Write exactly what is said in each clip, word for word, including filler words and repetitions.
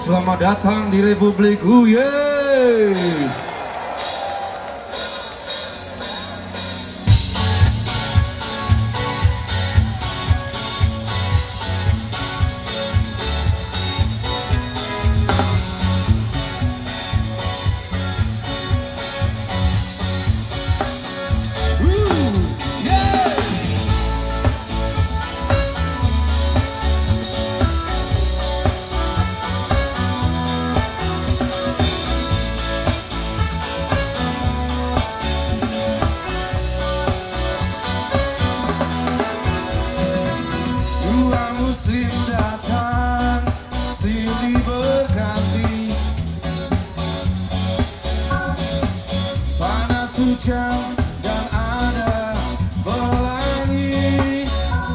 selamat datang di Republik Uye. Hujan dan ada pelangi,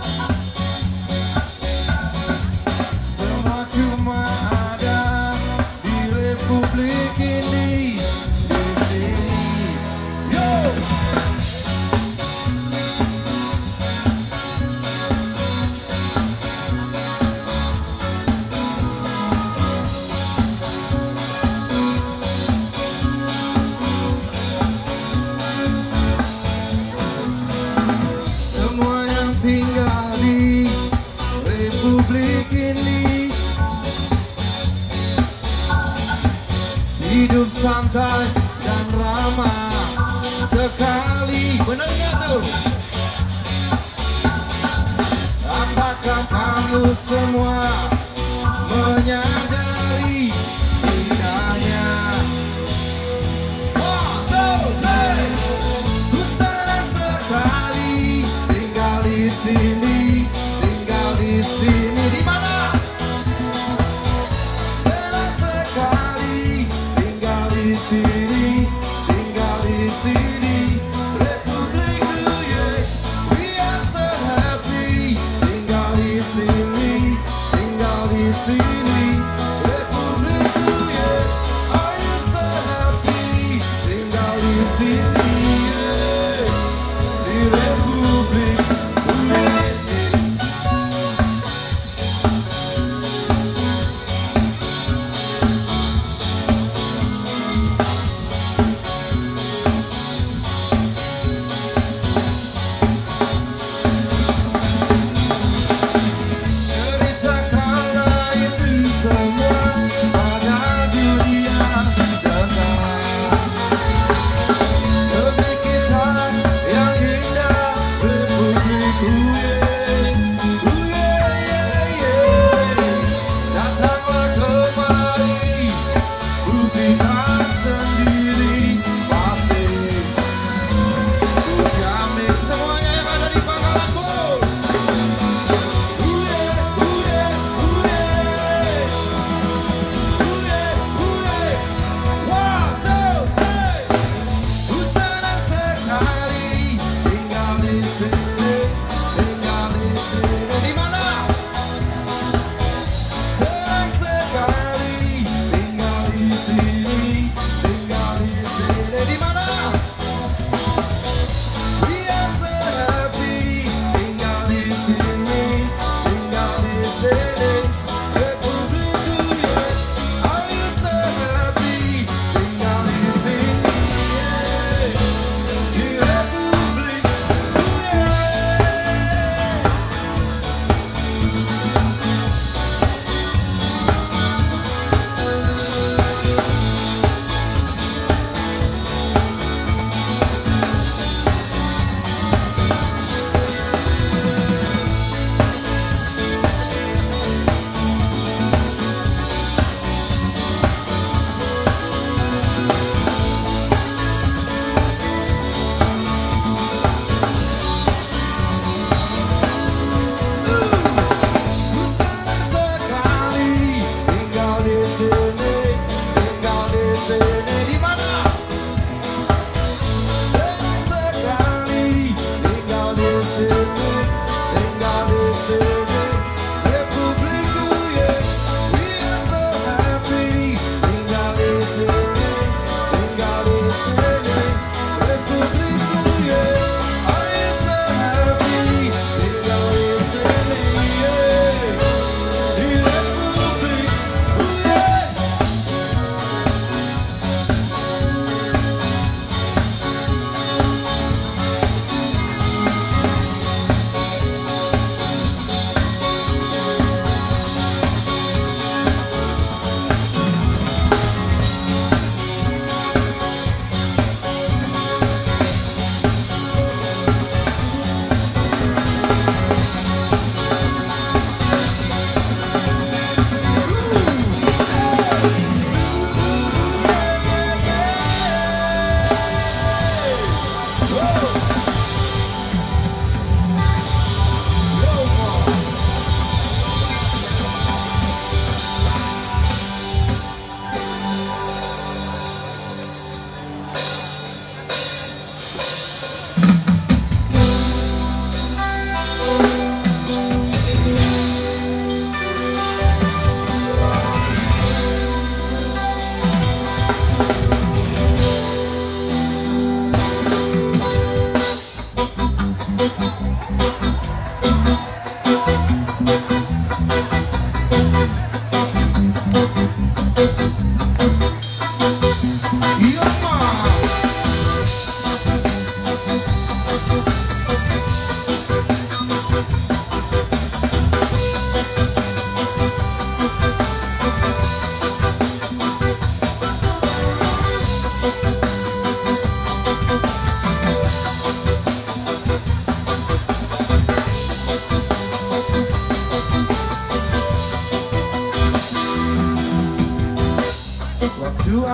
semua cuma ada di Republik ini, di sini. Yo! Tinggal di Republik ini, hidup santai dan ramah sekali. Bener nggak tuh? Apakah kamu semua menyadari indahnya? One, two, three. Ku senang sekali tinggal di sini, tinggal di sini. Di mana? Senang sekali tinggal di sini, tinggal di sini. Republik Uye, we are so happy. Tinggal di sini, tinggal di sini. Republik Uye, are you so happy? Tinggal di sini, yeah. Di Republik Uye.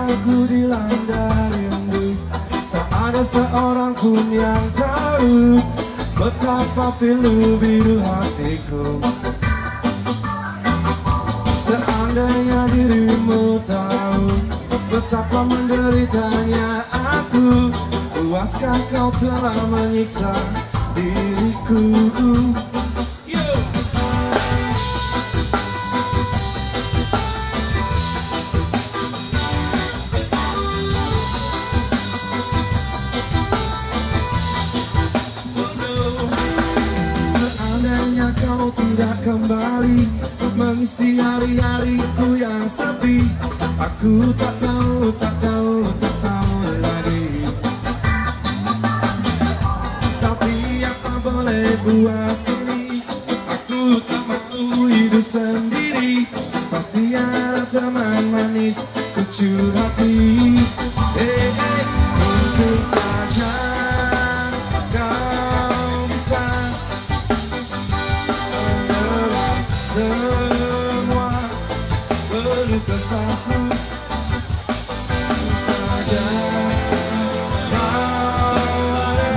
aku dilanda rindu, tak ada seorang pun yang tahu betapa pilu biru hatiku. Seandainya dirimu tahu betapa menderitanya aku, puaskah kau telah menyiksa diriku? Seandainya kau tidak kembali mengisi hari-hariku yang sepi, aku tak tahu, tak tahu, tak tahu lagi. Tapi apa boleh buat ini, aku tak mau hidup sendiri. Pasti ada teman manis ku curhati. Eh, eh, untung saja kau bisa mengelak semua keluh kesahku. Untung saja kau ada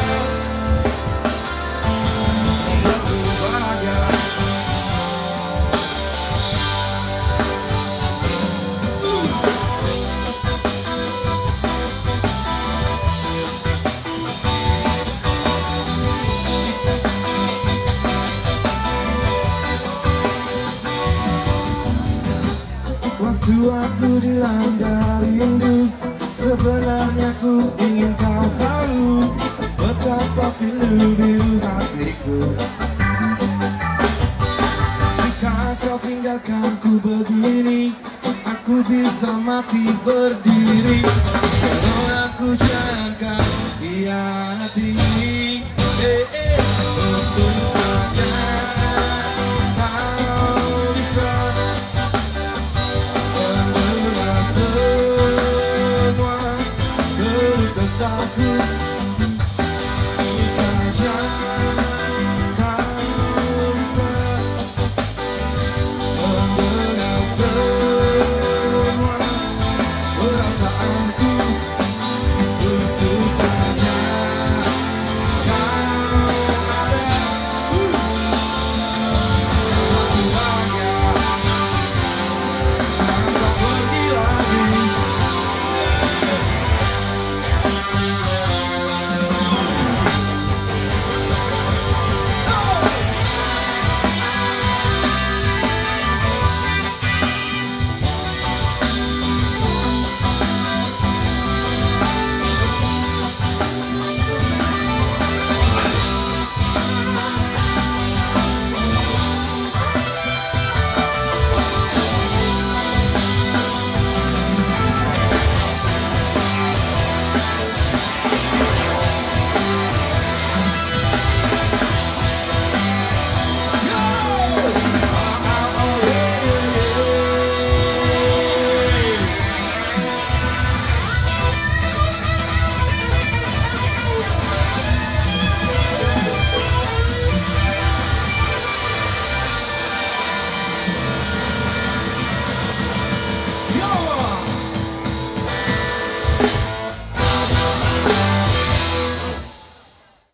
membuatku bahagia. Waktu aku dilanda rindu, sebenarnya ku ingin kau tahu betapa pilu biru hatiku. Jika kau tinggalkan ku begini, aku bisa mati berdiri. Tolong aku jangan kau hianati. Eh, eh.